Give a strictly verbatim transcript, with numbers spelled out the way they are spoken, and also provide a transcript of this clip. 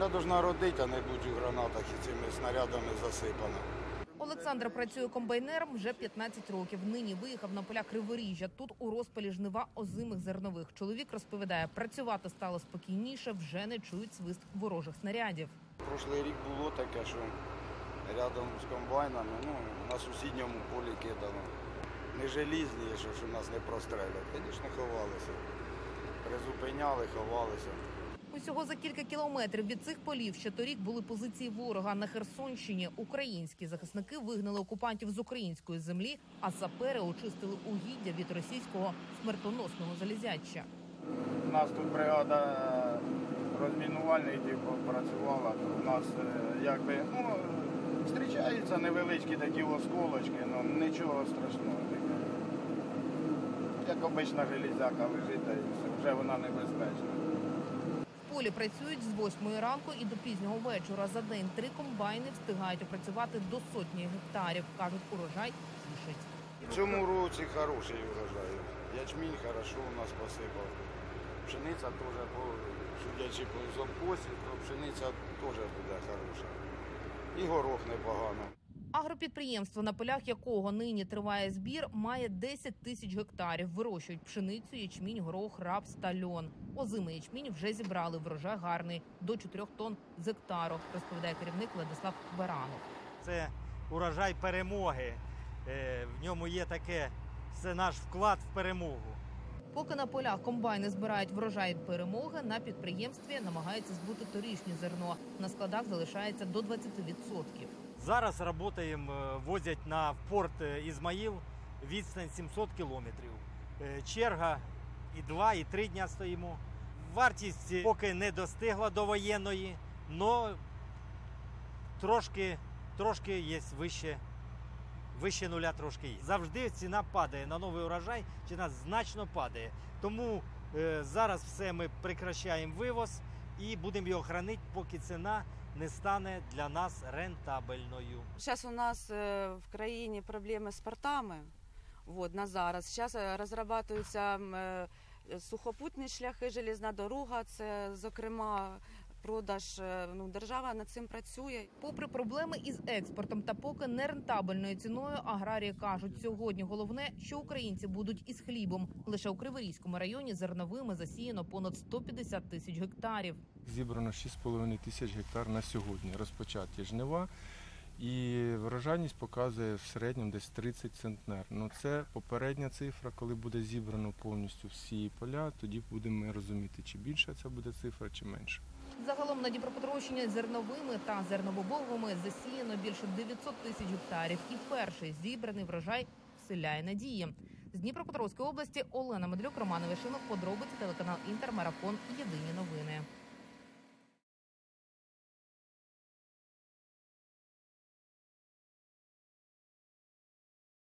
Земля повинна родити, а не бути у гранатах і цими снарядами засипана. Олександр працює комбайнером вже п'ятнадцять років. Нині виїхав на поля Криворіжжя. Тут у розпалі жнива озимих зернових. Чоловік розповідає, працювати стало спокійніше, вже не чують свист ворожих снарядів. Прошлий рік було таке, що рядом з комбайнами, ну, на сусідньому полі кидало. Не желізні, що нас не прострелять. Звісно, ховалися. Призупиняли, ховалися. Усього за кілька кілометрів від цих полів ще торік були позиції ворога. На Херсонщині українські захисники вигнали окупантів з української землі, а сапери очистили угіддя від російського смертоносного залізяча. У нас тут бригада розмінувальників працювала. У нас якби, ну, зустрічаються невеличкі такі осколочки, але нічого страшного. Як обична железяка лежить, і вже вона небезпечна. В полі працюють з восьмої ранку і до пізнього вечора. За день три комбайни встигають опрацювати до сотні гектарів. Кажуть, урожай тішить. В цьому році хороший урожай. Ячмінь хорошо у нас посипав. Пшениця теж, судячи по завкосі, то пшениця теж буде хороша. І горох непогано. Агропідприємство, на полях якого нині триває збір, має десять тисяч гектарів. Вирощують пшеницю, ячмінь, горох, рапс та льон. Озимий ячмінь вже зібрали, врожай гарний, до чотирьох тонн з гектару, розповідає керівник Владислав Баранов. Це урожай перемоги, в ньому є таке, це наш вклад в перемогу. Поки на полях комбайни збирають врожай перемоги, на підприємстві намагаються збути торішнє зерно. На складах залишається до двадцяти відсотків. Зараз працюємо, возять на порт Ізмаїл, відстань сімсот кілометрів. Черга і два, і три дня стоїмо. Вартість поки не достигла до воєнної, але трошки, трошки є вище, вище нуля трошки є. Завжди ціна падає на новий урожай, ціна значно падає. Тому е, зараз все ми прекращаємо вивоз і будемо його хранити, поки ціна не стане для нас рентабельною. Зараз у нас в країні проблеми з портами. Вот, на зараз. Зараз розробляються сухопутні шляхи, железна дорога, це, зокрема, продаж, ну, держава над цим працює. Попри проблеми із експортом та поки нерентабельною ціною, аграрії кажуть, сьогодні головне, що українці будуть із хлібом. Лише у Криворізькому районі зерновими засіяно понад сто п'ятдесят тисяч гектарів. Зібрано шість з половиною тисяч гектар на сьогодні, розпочаті жнива. І врожайність показує в середньому десь тридцять центнер. Ну, це попередня цифра, коли буде зібрано повністю всі поля, тоді будемо розуміти, чи більша це буде цифра, чи менша. Загалом на Дніпропетровщині зерновими та зернобобовими засіяно більше дев'ятсот тисяч гектарів. І перший зібраний врожай вселяє надії. З Дніпропетровської області Олена Медлюк, Роман Вишинов, подробиці, телеканал Інтер, Марафон, Єдині новини.